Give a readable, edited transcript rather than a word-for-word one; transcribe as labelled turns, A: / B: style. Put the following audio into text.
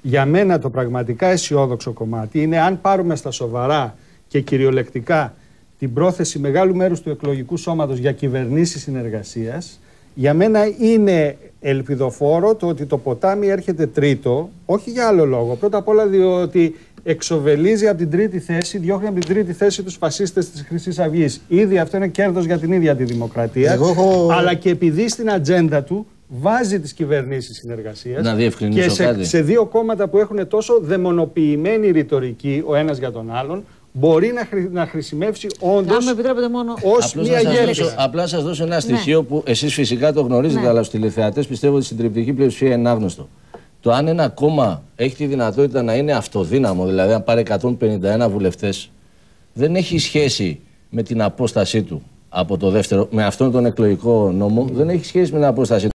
A: Για μένα το πραγματικά αισιόδοξο κομμάτι είναι αν πάρουμε στα σοβαρά και κυριολεκτικά την πρόθεση μεγάλου μέρους του εκλογικού σώματος για κυβερνήσεις συνεργασίας. Για μένα είναι ελπιδοφόρο το ότι το ποτάμι έρχεται τρίτο, όχι για άλλο λόγο. Πρώτα απ' όλα διότι εξοβελίζει από την τρίτη θέση, διώχνει από την τρίτη θέση τους φασίστες της Χρυσής Αυγής. Ήδη αυτό είναι κέρδος για την ίδια τη δημοκρατία, αλλά και επειδή στην ατζέντα του βάζει τις κυβερνήσεις συνεργασίας.
B: Να διευκρινίσω
A: και σε δύο κόμματα που έχουν τόσο δαιμονοποιημένη ρητορική ο ένας για τον άλλον, μπορεί να χρησιμεύσει όντως ως μια γέφυρα.
B: Απλά να σας δώσω ένα στοιχείο που εσείς φυσικά το γνωρίζετε, αλλά στους τηλεθεατές πιστεύω ότι στην τριπτική πλειοψηφία είναι άγνωστο. Το αν ένα κόμμα έχει τη δυνατότητα να είναι αυτοδύναμο, δηλαδή να πάρει 151 βουλευτές, δεν έχει σχέση με την απόστασή του από το δεύτερο, με αυτόν τον εκλογικό νόμο, δεν έχει σχέση με την απόστασή του.